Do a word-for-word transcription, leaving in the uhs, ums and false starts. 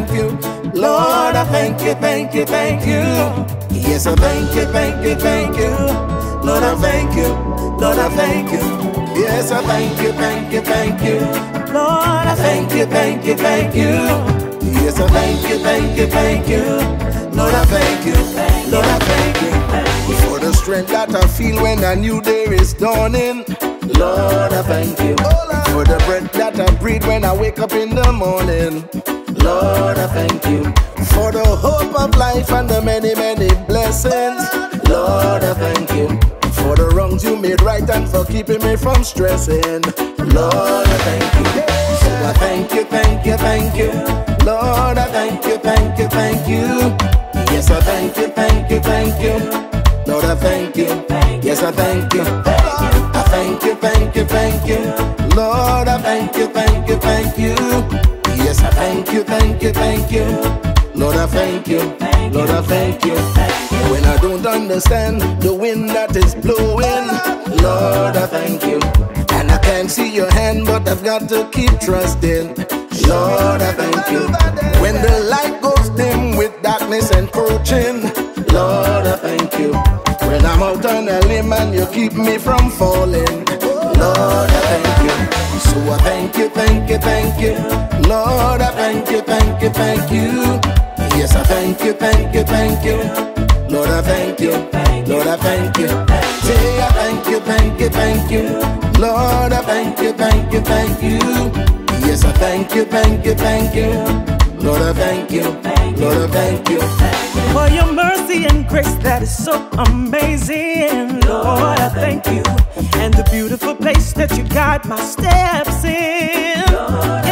thank you. Lord, I thank you, thank you, thank you. Yes, I thank you, thank you, thank you. Lord, I thank you. Lord, I thank you. Yes, I thank you, thank you, thank you. Lord, I thank you, thank you, thank you. Yes, I thank you, thank you, thank you. Lord, I thank you. Lord, I thank you. For the strength that I feel when a new day is dawning. Lord, I thank you. For the breath that I breathe when I wake up in the morning. Lord, I thank you. For the hope of life and the many, many blessings. Lord, I thank you. For the wrongs you made right and for keeping me from stressing. Lord, I thank you. So I thank you, thank you, thank you. Lord, I thank you, thank you, thank you. Yes, I thank you, thank you, thank you. Lord, I thank you. Yes, I thank you. I thank you, thank you, thank you. Lord, I thank you, thank you, thank you. Yes, I thank you, thank you, thank you. Lord, I thank you. Lord, I thank you. When I don't understand the wind that is blowing, Lord, I thank you. And I can't see your hand, but I've got to keep trusting. Lord, I thank you. When the light goes dim with darkness encroaching, Lord, I thank you. When I'm out on a limb and you keep me from falling, Lord, I thank you. So I thank you, thank you, thank you. Lord, I thank you, thank you, thank you. Yes, I thank you, thank you, thank you. Lord, I thank you. Lord, I thank you. Say I thank you, thank you, thank you. Lord, I thank you, thank you, thank you. Yes, I thank you, thank you, thank you. Lord, I thank you. Lord, I thank you. For your mercy and grace that is so amazing. Lord, I thank you. And the beautiful place that you guide my steps in. Lord,